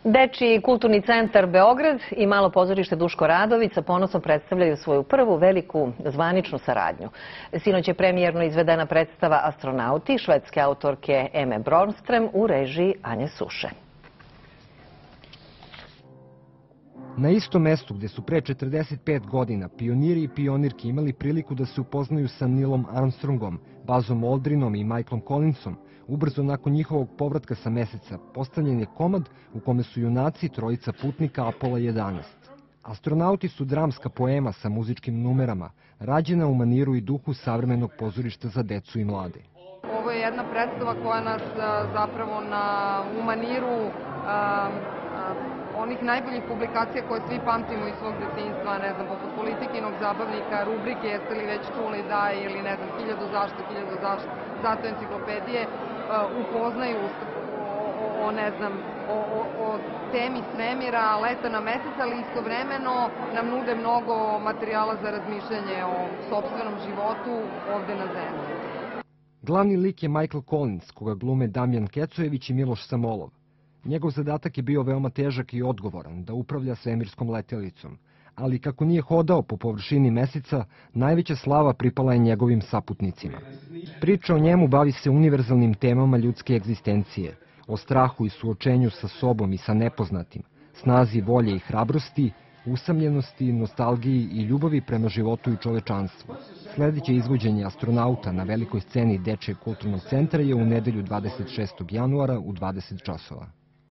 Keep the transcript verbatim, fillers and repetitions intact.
Dečiji kulturni centar Beograd i malo pozorište Duško Radović sa ponosom predstavljaju svoju prvu veliku zvaničnu saradnju. Sinoć je premijerno izvedena predstava Astronauti švedske autorke Eme Bronström u režiji Anje Suše. Na istom mestu gde su pre četrdeset pet godina pioniri i pionirke imali priliku da se upoznaju sa Neilom Armstrongom, Buzzom Aldrinom i Michaelom Collinsom, ubrzo nakon njihovog povratka sa meseca postavljen je komad u kome su junaci trojica putnika Apollo jedanaest. Astronauti su dramska poema sa muzičkim numerama, rađena u maniru i duhu savremenog pozorišta za decu i mlade. Ovo je jedna predstava koja nas zapravo na, u maniru a, a, onih najboljih publikacija koje svi pamtimo iz svog detinjstva, ne znam, poput Politikinog zabavnika, rubrike Jeste li već čuli da ili ne znam, hiljadu zašto, hiljadu zašto, zato enciklopedije upoznaju o, o, ne znam, o, o, o temi svemira, leta na mesec, ali istovremeno nam nude mnogo materijala za razmišljanje o sopstvenom životu ovde na zemlji. Glavni lik je Michael Collins, koga glume Damjan Kecojević i Miloš Samolov. Njegov zadatak je bio veoma težak i odgovoran, da upravlja svemirskom letelicom. Ali kako nije hodao po površini meseca, najveća slava pripala je njegovim saputnicima. Priča o njemu bavi se univerzalnim temama ljudske egzistencije, o strahu i suočenju sa sobom i sa nepoznatim, snazi volje i hrabrosti, usamljenosti, nostalgiji i ljubavi prema životu i čovečanstvu. Sledeće izvođenje Astronauta na velikoj sceni Dečijeg kulturnog centra je u nedelju dvadeset šestog januara u dvadeset časova.